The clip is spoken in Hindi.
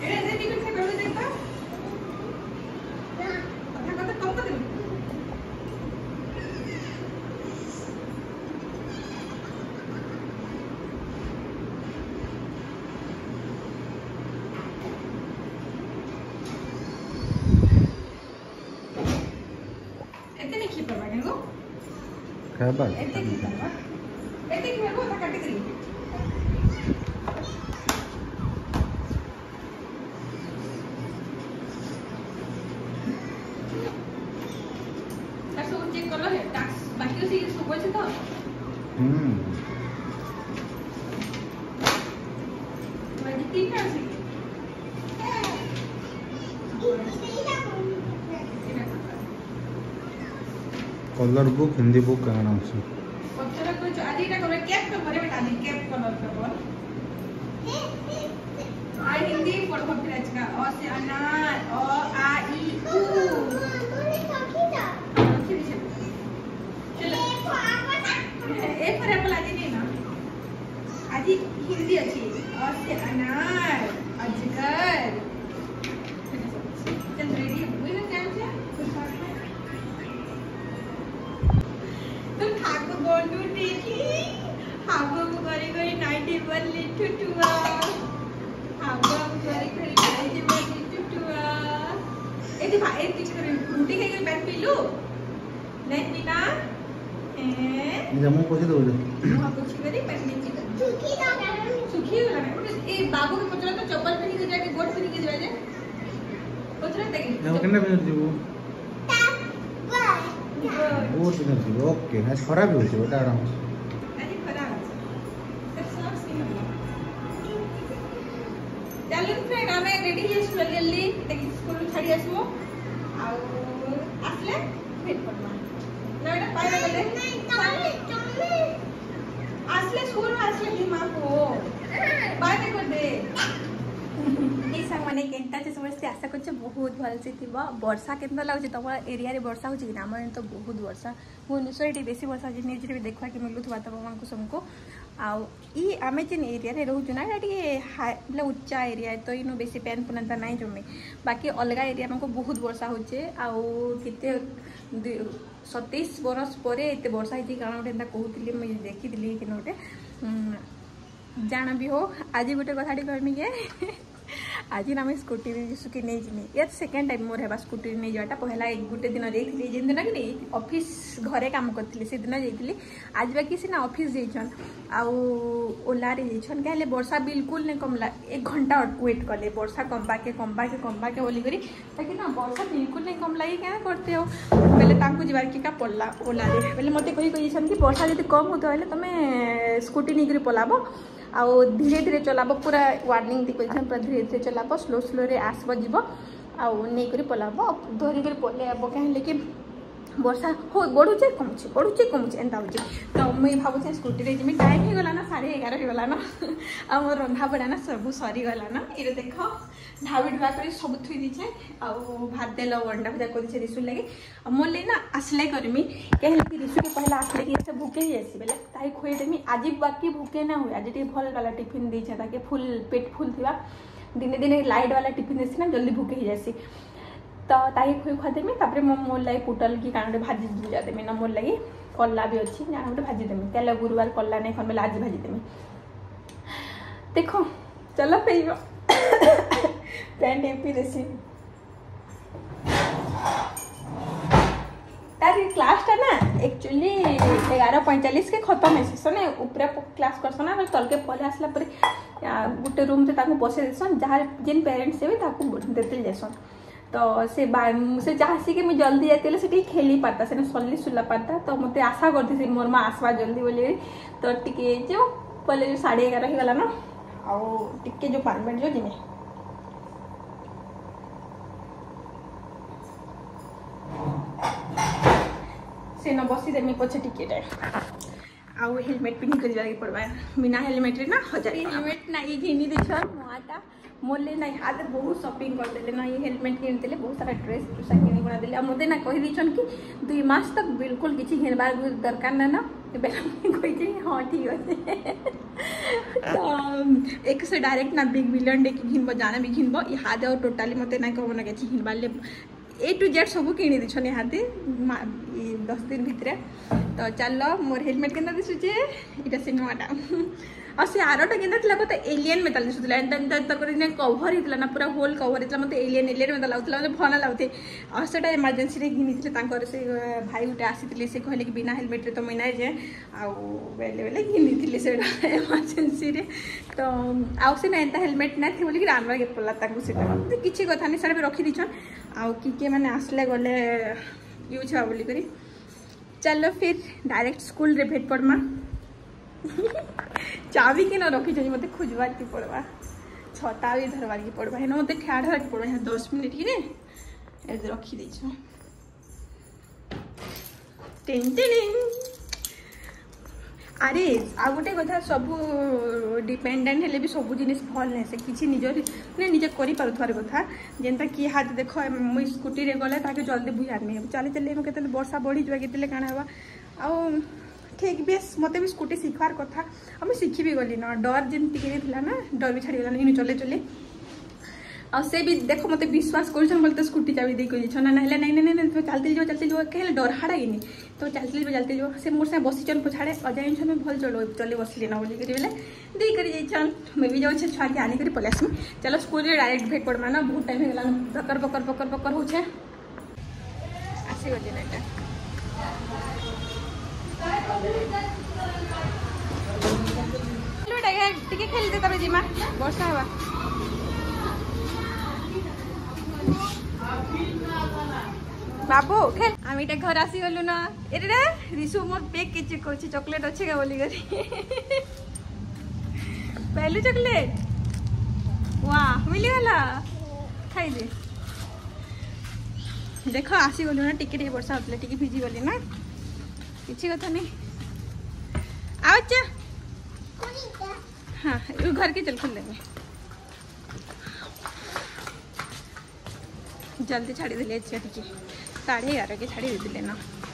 खाबा कलर बुक हिंदी बुक कहना है पत्थर को आदि का कलर कैप पे भरे बेटा आदि कैप कलर पे बोल आई हिंदी पढ़ फिर आज का अ से अनार अ आ ई उ चलो ए पर एप्पल आदि नहीं ना आदि हिंदी अच्छी अ से अनार अजगर चल रेडी हुई ना टाइम से तुम ठाकुर बोलू देखी हागो करे करे 91 लिटू टुआ हागो करे करे 91 लिटू टुआ एदी भाई पीछे करे रोटी खाई के पैर पीलू नहीं पीना ए जमो कोसे दो हां कुछ करे पैर नहीं पीता सुखी हो रहा है ए बाबू के पचरा तो चप्पल पहन के जाके गोट पहन के जाए पचरा तक ना केना पहन जीवो बहुत एनर्जी ओके आज खराब हो छै बेटा आराम से अरे खराब है सब सीन चलो फ्रेंड हमें रेडी है स्कूल जल्दी तक स्कूल छाड़ी आसमो आ आसले फिर पड़वा लड़ा पाइबा गले आसले स्कूल आसले ही मां को बाय कर दे माने केनता से समझते आशा कर बहुत भल से थी वर्षा के लगे तुम एरिया रे वर्षा हो आम तो बहुत वर्षा भुवनेश्वर ये बेसी वर्षा न्यूज भी देखा कि मिलू तुम सबको आम जेन एरिया रे रोचु ना मतलब उच्चा एरिया तो इन बेसी पेन पुनता ना जमी बाकी अलग एरिया में बहुत वर्षा होचे आते 27 बरस पर एत वर्षा होती कारण गोटे कहती मुझे देखी कि गोटे जान भी हो आज गोटे कथाटी कहमी जे आज ना स्कूटी सुखी नहीं जिनी ये सेकेंड टाइम मोर है स्कूटी नहीं जाटा पहला एक गोटे दिन जाइए जिन दिन कि ऑफिस घरे काम करती से दिन जाइए आज बाकी सीना ऑफिस जाइछन ओलारे जाइछन क्या वर्षा बिल्कुल नहीं कमला 1 घंटा वेट कले वर्षा कम्बा के बोली करी ताकि ना वर्षा बिल्कुल नहीं कमला ये क्या करते हो पहले जबार क्या पड़ला ओलारे बोले मत कही कि वर्षा जब कम होता है तुम स्कूटी नहीं पलाब आउ धीरे धीरे चलाब पूरा वार्निंग दी पूरा धीरे धीरे चलाब स्लो स्लो रे आसब जीव आउ नहीं पलाब धरिक पलैब कहीं कि वर्षा हो बढ़ुचे कमुचे एंता हो तो मुझे भावुचे स्कूटी रे जिमी टाइम हो गला ना 11:30 हो गला ना आ मोर रंधा बड़ा ना सब सरी गला ना ये देख ढाबी ढुआ कर सब थुई दीचे आउ भात देल अंडा भुजा कर दीचे रिसु लगे मोर ले ना आसले करमी कहीं रिसु के पहला आसले कि से भूखे ही जासी बेले ताई खोई देमी आज बाकी भूखे ना हुए आज भल वाला टिफिन दीचे ताकि फुल पेट फुल थिबा दिने दिने लाइट वाला टिफिन देसी ना जल्दी भूखे ही जासी तो ताही खुई खुआ देमी तापर मोर लगे पुटल की कांडे भाजी भुजा देमी ना मोर लगे कला भी अच्छी जान गोटे भाजी देमी क्या गुरुवार कला नहीं खन बेले आज भाजी देमी देखो चलो पेइबो पैंट एमपी देसी तारी क्लास टा ना एक्चुअली 11:45 के खत्म है सने ऊपर क्लास करसन ना तल के पले आसला पर गोटे रूम से ताको बसे देसन जहाँ जिन पेरेंट्स से भी ताको देते जासन तो से जहाँ सी मुझे जल्दी जाती से खेली पाता से सल्ली सुला पाता तो मत आशा करती मोर माँ आसवा जल्दी बोली तो टे जो पहले जो 11:30 हो गला ना आउ टे जो 5 मिनट जो जिमे से न बसी देमी पछे टिके टाइम आउ हेलमेट पिन्ही कर जाके पड़वा बिना हेलमेट रे ना 1000 हेलमेट ना ये घिनी देछन मोआटा मोले ना हाथ बहुत शॉपिंग कर देले ना ये हेलमेट किन देले बहुत सारा ड्रेस टूसा किनी बना देले मते ना कहि दिछन कि 2 मास तक बिल्कुल किछि हेलबार दरकार ना कही हाँ ठीक अच्छे तो एक से डायरेक्ट ना बिग बिलियन डे की घिनब जाना भी घिनब इहादे और टोटाली मत ना कह ना कि घिनबार ए टू जेड सब किणी दीछन इहादे 10 दिन भितर तो चल मोर हेलमेट के दिशुचे इटा से नुआटा और से आरटा के कहते एलियन मेताल दिशुला एंता कवर होता ना पूरा होल कवर होता मतलब एलियन एलियन मेता लगुला मतलब भल लगुते और से इमरजेन्सी रे घिनी से भाई गोटे आसी से कहले कि बिना हेलमेट तो मुई ना जाए बेले बेले घिनी से इमरजेन्सी रे तो आउ से एंता हेलमेट ना थे बोलिक आनबार के पड़ा तो किसी कथा नहीं सारा रखी दीछन आउ किए मैंने आसले गले यूज हाँ बोलिक चलो फिर डायरेक्ट स्कूल रे भेट पड़मा चाबी के न रखी मत खोजबार की पड़वा छता भी धरबार की पड़वा है ना मत ख्याल की पड़वा यहाँ 10 मिनट की रखी दे अरे आ गोटे कथा सब डिपेंडेंट हेले भी सब जिन भल नहीं से किसी निजर निजे कर कथा जेनता कि हाथ देख मुई स्कूटी रे गले ताके जल्दी बुझारमी चली चली के वर्षा बढ़ी जाए के काण हवा आ ठीक भी मत भी स्कूटी शिखबार कथा और मुझे शिखी भी गली ना डर जमी ना डर भी छाड़ी गलानी चले चले आ से भी देख मत विश्वास कर स्कूटी चाबी दे ना ना नहीं तुम चलते जो कहे डर हाड़ाइनी तो चलते जो से मोर से बसीचन पछाड़े अजाइन छन भल चले बसली ना बोलिक बोले देकर जाइछन मैं भी जाऊँ छुआ के आनिक पलि आसमी चलो स्कूल डायरेक्ट भेट पड़मा ना बहुत टाइम होगा बकर बकर बकर बकर हो आसीगली ना टिके खेलते तबे जिमा वर्षा हवा बाबू खेल आम इटा घर आसी गलु ना एरे रिसु मोर पेक के चेक करछि चॉकलेट अच्छे का बोली करी पहले चॉकलेट वाह मिली गला खाई दे देख आसी गलु ना टिके वर्षा होतले टिके भिजी गली ना किसी कथा नहीं आओ हाँ घर के चल खोल देंगे जल्दी छाड़ी दिले टे 11:30 के छाड़ी देते ना